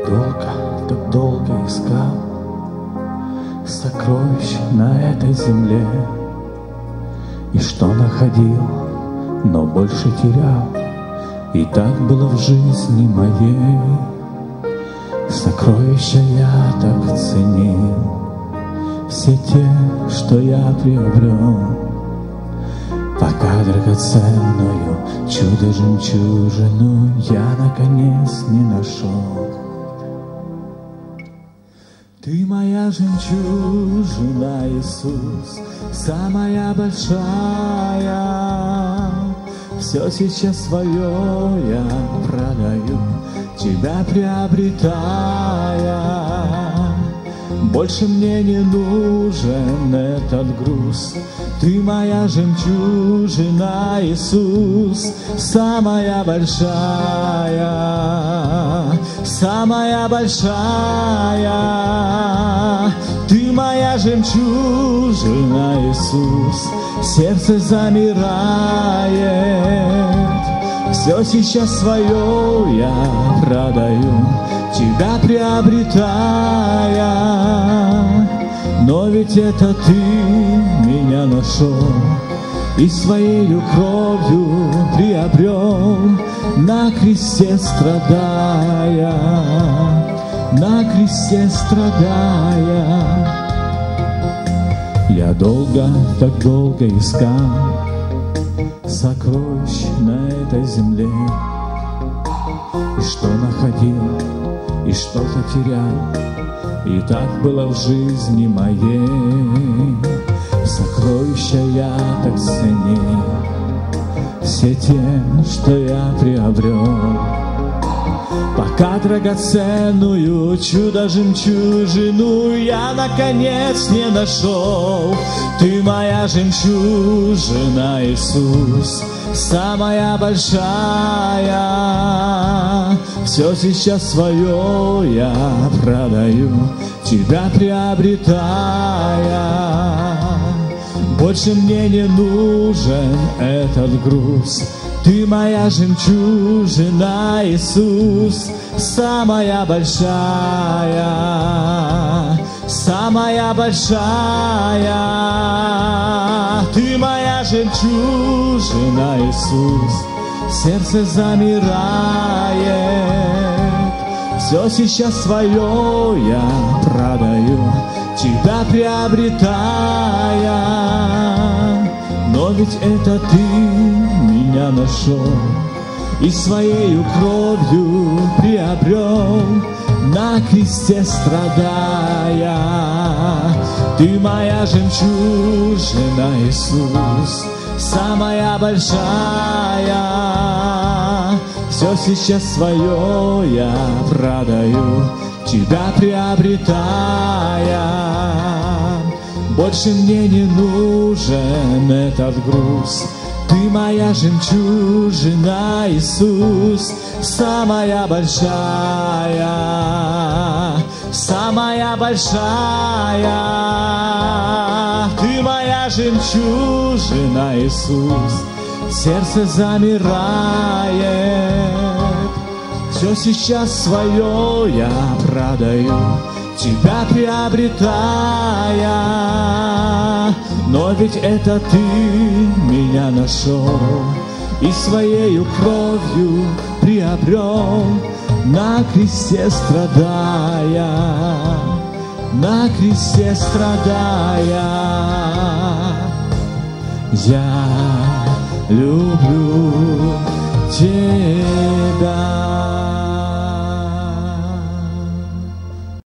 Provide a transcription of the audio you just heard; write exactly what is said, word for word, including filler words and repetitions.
долго, так долго искал сокровищ на этой земле, и что находил, но больше терял, и так было в жизни моей. Сокровища я так ценил, все те, что я приобрел, пока драгоценную чудо-жемчужину я наконец не нашел. Ты моя жемчужина, Иисус, самая большая. Все сейчас свое я продаю, тебя приобретая. Больше мне не нужен этот груз. Ты моя жемчужина, Иисус, самая большая, самая большая. Ты моя жемчужина, Иисус, сердце замирает. Все сейчас свое я продаю, тебя приобретая. Но ведь это ты меня нашел и своею кровью приобрел, на кресте страдая, на кресте страдая. Я долго, так долго искал сокровищ на этой земле, и что находил, и что потерял, и так было в жизни моей. Сокровища я так ценил, все те, что я приобрел, пока драгоценную чудо-жемчужину я наконец не нашел. Ты моя жемчужина, Иисус, самая большая. Все сейчас свое я продаю, тебя приобретая. Больше мне не нужен этот груз. Ты моя жемчужина, Иисус, самая большая, самая большая. Ты моя жемчужина, Иисус, сердце замирает. Все сейчас свое я продаю, тебя приобретая. Но ведь это ты меня нашел и своею кровью приобрел, на кресте страдая. Ты моя жемчужина, Иисус, самая большая. Все сейчас свое я продаю, тебя приобретая. Больше мне не нужен этот груз. Ты моя жемчужина, Иисус, самая большая, самая большая. Ты моя жемчужина, Иисус, сердце замирает. Все сейчас свое я продаю, тебя приобретая. Но ведь это ты меня нашел и своею кровью приобрел, на кресте страдая, на кресте страдая. Я люблю тебя.